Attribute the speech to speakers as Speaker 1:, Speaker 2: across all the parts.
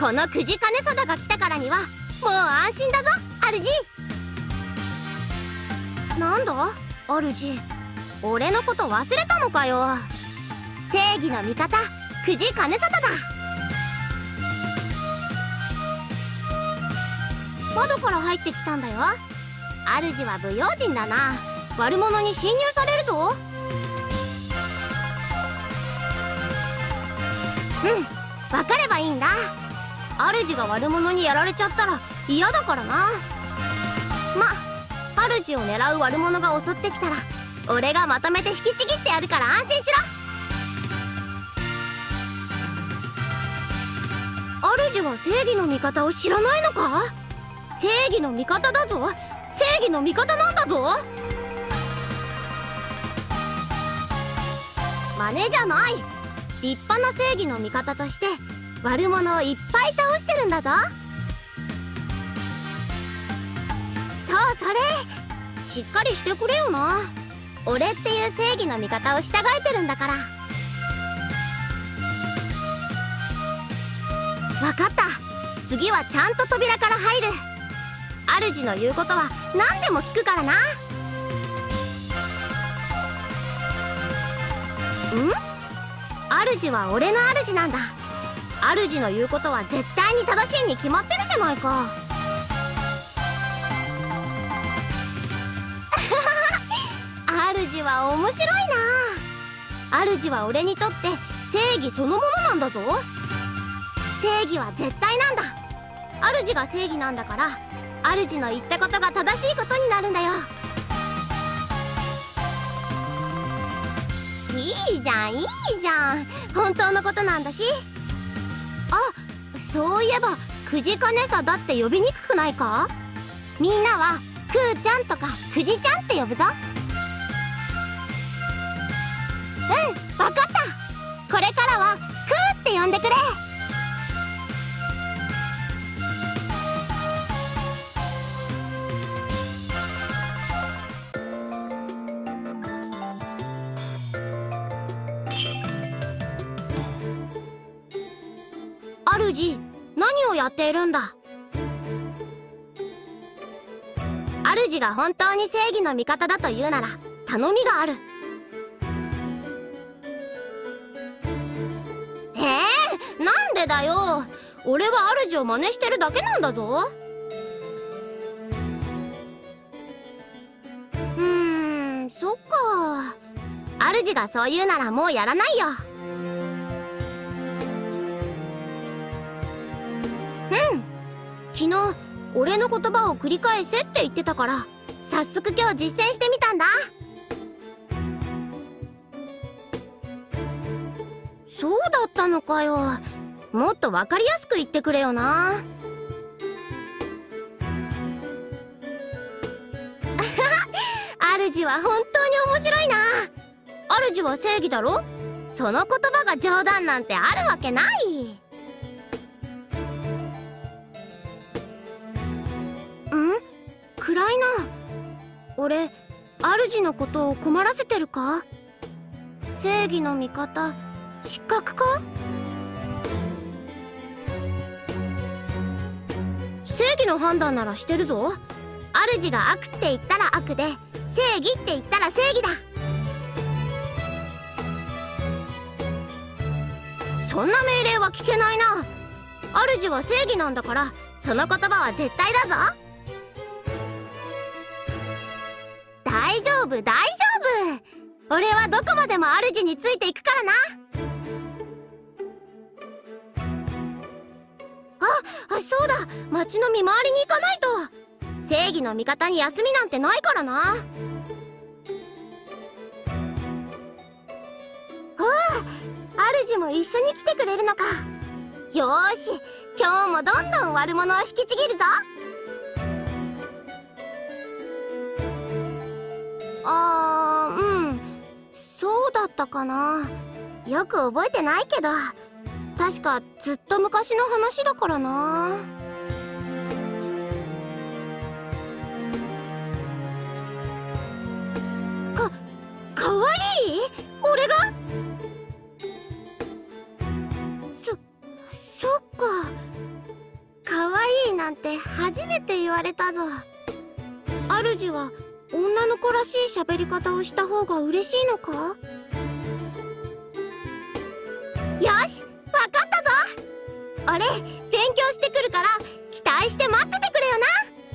Speaker 1: このくじ金貞が来たからにはもう安心だぞ主。なんだ主、俺のこと忘れたのかよ。正義の味方くじ金貞だ。窓から入ってきたんだよ。主は不用心だな。悪者に侵入されるぞ。分かればいいんだ。主が悪者にやられちゃったら嫌だからな。主を狙う悪者が襲ってきたら俺がまとめて引きちぎってやるから安心しろ。主は正義の味方を知らないのか。正義の味方だぞ。正義の味方なんだぞ。真似じゃない。立派な正義の味方として悪者をいっぱい倒してるんだぞ。そうそれ、しっかりしてくれよな。俺っていう正義の味方を従えてるんだから。分かった。次はちゃんと扉から入る。主の言うことは何でも聞くからな。主は俺の主なんだ。主の言うことは絶対に正しいに決まってるじゃないか。主は面白いな。主は俺にとって正義そのものなんだぞ。正義は絶対なんだ。主が正義なんだから主の言ったことが正しいことになるんだよ。いいじゃんいいじゃん、本当のことなんだし。そういえばくじかねさだって呼びにくくないか。みんなはくーちゃんとかくじちゃんって呼ぶぞ。分かった。これからはくーって呼んでくれ。主、何をやっているんだ。主が本当に正義の味方だというなら頼みがある。なんでだよ。俺は主を真似してるだけなんだぞ。そっか。主がそう言うならもうやらないよ。昨日俺の言葉を繰り返せって言ってたから早速今日実践してみたんだ。そうだったのかよ。もっと分かりやすく言ってくれよな。主は本当に面白いな。主は正義だろ。その言葉が冗談なんてあるわけない。暗いな。俺主のことを困らせてるか。正義の味方失格か。正義の判断ならしてるぞ。主が悪って言ったら悪で正義って言ったら正義だ。そんな命令は聞けないな。主は正義なんだからその言葉は絶対だぞ。大丈夫大丈夫。俺はどこまでも主についていくからな。そうだ、町の見回りに行かないと。正義の味方に休みなんてないからな。主も一緒に来てくれるのか。よーし、今日もどんどん悪者を引きちぎるぞ。そうだったかな。よく覚えてないけど確かずっと昔の話だからな。かわいい？俺が？そっか。 って言われたぞ。主は女の子らしい喋り方をした方が嬉しいのか？よし、わかったぞ。俺勉強してくるから期待して待っててくれよな。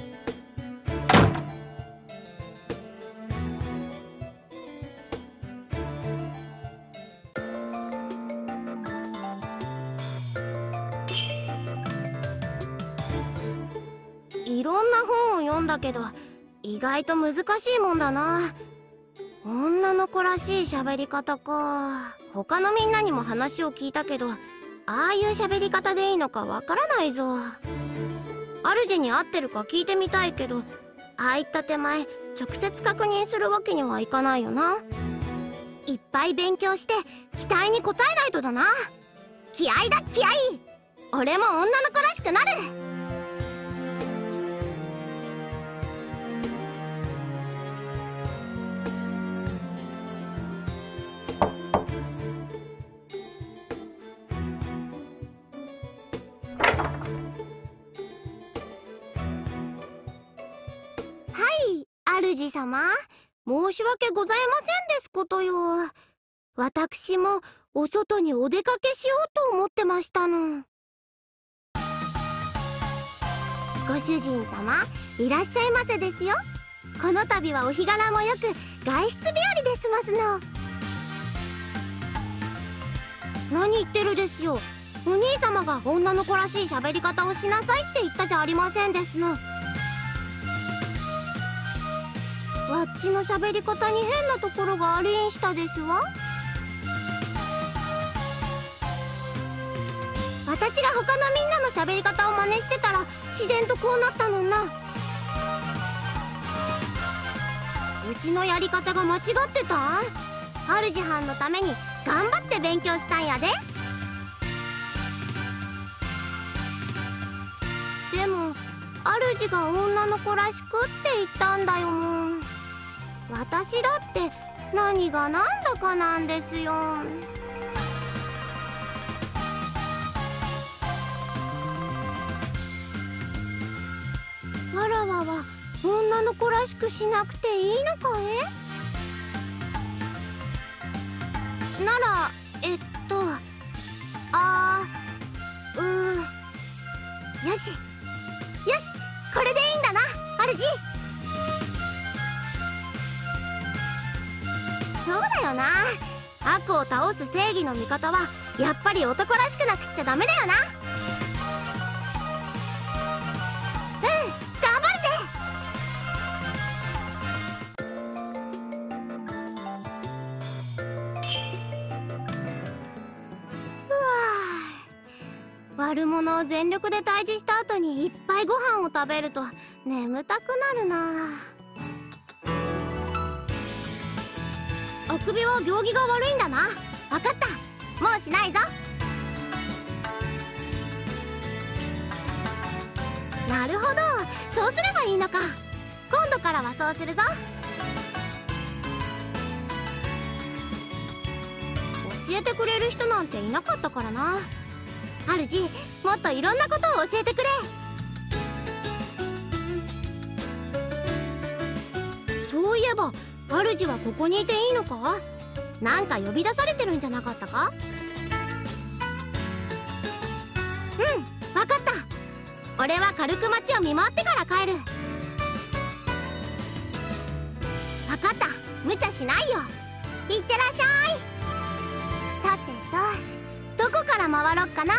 Speaker 1: いろんな本を読んだけど意外と難しいもんだな。女の子らしい喋り方か。他のみんなにも話を聞いたけど、ああいう喋り方でいいのかわからないぞ。主に合ってるか聞いてみたいけど、ああいった手前直接確認するわけにはいかないよな。いっぱい勉強して期待に応えないとだな。気合だ気合。俺も女の子らしくなる。主様、申し訳ございませんですことよ。私もお外にお出かけしようと思ってましたの。ご主人様、いらっしゃいませですよ。この度はお日柄もよく外出日和ですますの。何言ってるですよ。お兄様が女の子らしい喋り方をしなさいって言ったじゃありませんですの。わっちの喋り方に変なところがありんしたですわ。私が他のみんなの喋り方を真似してたら自然とこうなったのな。うちのやり方が間違ってた？主はんのために頑張って勉強したんやで。でも主が女の子らしくって言ったんだよもん。私だって何が何だかなんですよ。わらわは女の子らしくしなくていいのかえ？ならよしよし、これでいいんだな主。そうだよな。悪を倒す正義の味方はやっぱり男らしくなくっちゃダメだよな。うん、頑張るぜ。悪者を全力で退治した後にいっぱいご飯を食べると眠たくなるな。あくびは行儀が悪いんだな。分かった、もうしないぞ。なるほど、そうすればいいのか。今度からはそうするぞ。教えてくれる人なんていなかったからな。主、もっといろんなことを教えてくれ。そういえば主はここにいていいのか？なんか呼び出されてるんじゃなかったか？うん、わかった。俺は軽く街を見回ってから帰る。わかった、無茶しないよ。いってらっしゃい。さてと、どこから回ろっかな。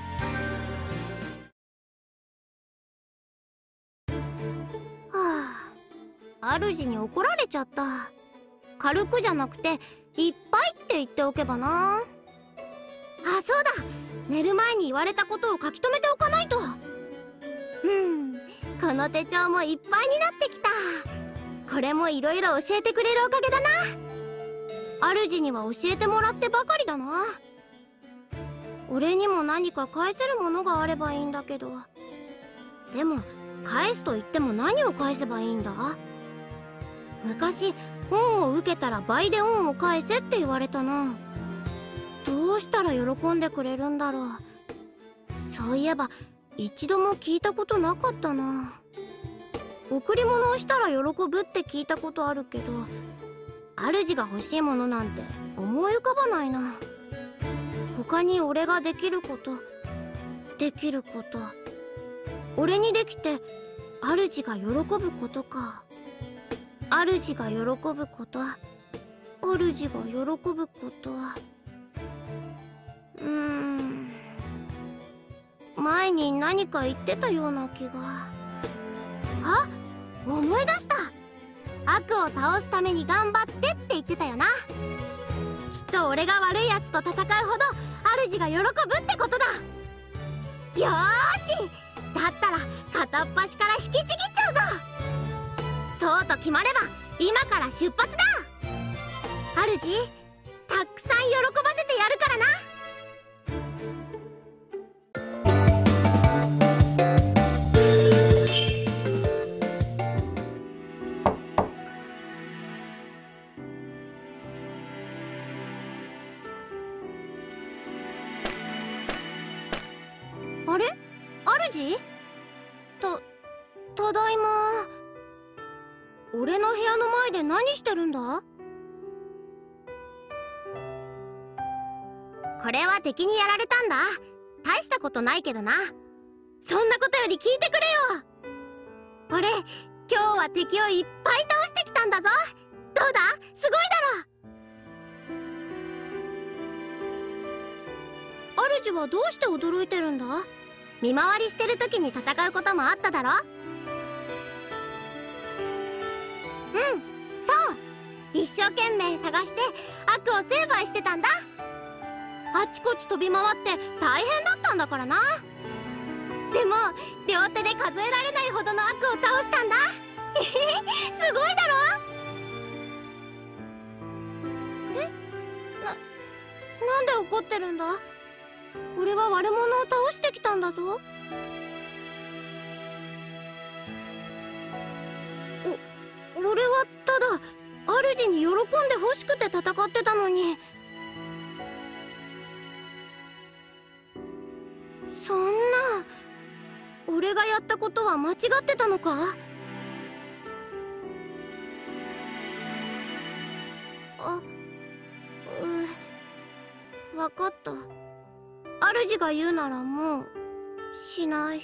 Speaker 1: 主に怒られちゃった。軽くじゃなくていっぱいって言っておけばな。あ、そうだ、寝る前に言われたことを書き留めておかないと。この手帳もいっぱいになってきた。これもいろいろ教えてくれるおかげだな。主には教えてもらってばかりだな。俺にも何か返せるものがあればいいんだけど。でも返すと言っても何を返せばいいんだ？昔恩を受けたら倍で恩を返せって言われたな。どうしたら喜んでくれるんだろう。そういえば一度も聞いたことなかったな。 贈り物をしたら喜ぶって聞いたことあるけど、主が欲しいものなんて思い浮かばないな。他に俺ができること、俺にできて主が喜ぶことか。主が喜ぶこと、主が喜ぶこと。前に何か言ってたような気が。あ、思い出した。悪を倒すために頑張ってって言ってたよな。きっと俺が悪いやつと戦うほど主が喜ぶってことだ。よーし、だったら片っ端から引きちぎっちゃうぞ。そうと決まれば今から出発だ。主、たくさん喜ばせてやるからな。あれ、主？ただいま。俺の部屋の前で何してるんだ？これは敵にやられたんだ。大したことないけどな。そんなことより聞いてくれよ。俺、今日は敵をいっぱい倒してきたんだぞ。どうだ？すごいだろ。主はどうして驚いてるんだ？見回りしてる時に戦うこともあっただろ。そう、一生懸命探して悪を成敗してたんだ。あちこち飛び回って大変だったんだからな。でも両手で数えられないほどの悪を倒したんだ。すごいだろ。なんで怒ってるんだ？俺は悪者を倒してきたんだぞ。俺はただ主に喜んで欲しくて戦ってたのに。そんな、俺がやったことは間違ってたのか？分かった。主が言うならもうしない。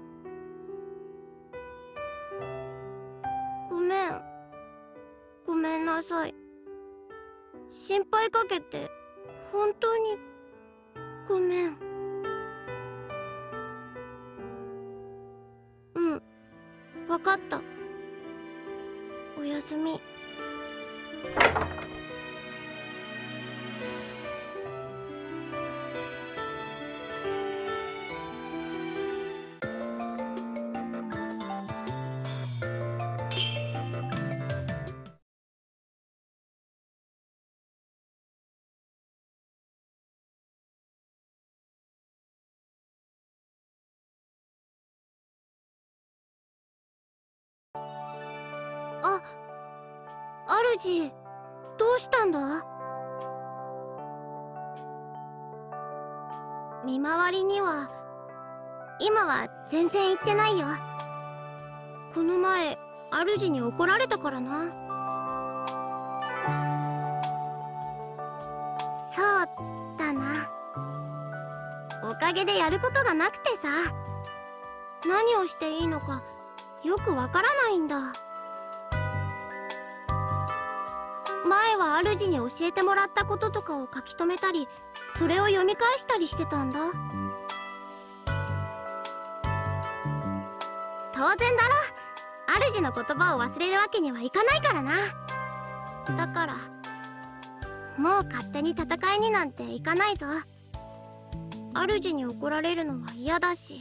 Speaker 1: ごめんなさい。心配かけて本当にごめん。分かった。おやすみ。主、どうしたんだ？見回りには今は全然行ってないよ。この前主に怒られたからな。そうだな。おかげでやることがなくてさ、何をしていいのかよくわからないんだ。前は主に教えてもらったこととかを書き留めたり、それを読み返したりしてたんだ。当然だろ。主の言葉を忘れるわけにはいかないからな。だからもう勝手に戦いになんていかないぞ。主に怒られるのは嫌だし。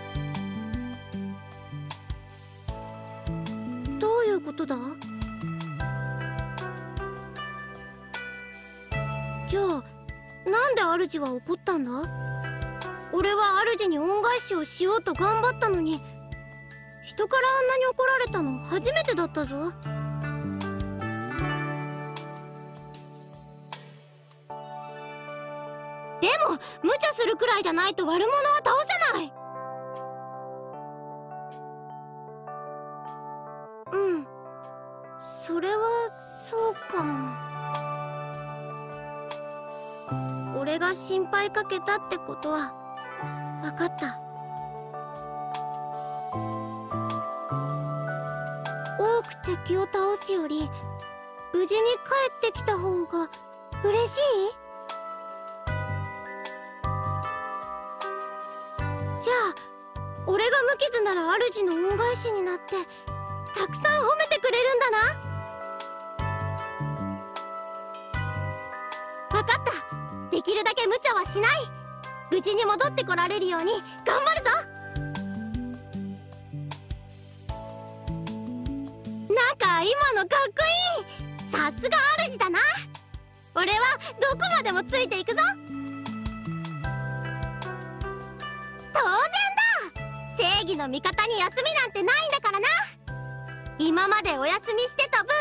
Speaker 1: どういうことだ？じゃあなんで主は怒ったんだ？俺は主に恩返しをしようと頑張ったのに、人からあんなに怒られたの初めてだったぞ。でも無茶するくらいじゃないと悪者は倒せない。 そうかも。俺が心配かけたってことは分かった。多く敵を倒すより無事に帰ってきた方が嬉しい？じゃあ俺が無傷なら主の恩返しになってたくさん褒めてくれるんだな。分かった。できるだけ無茶はしない。無事に戻ってこられるように頑張るぞ。なんか今のかっこいい。さすが主だな。俺はどこまでもついていくぞ。当然だ。正義の味方に休みなんてないんだからな。今までお休みしてた分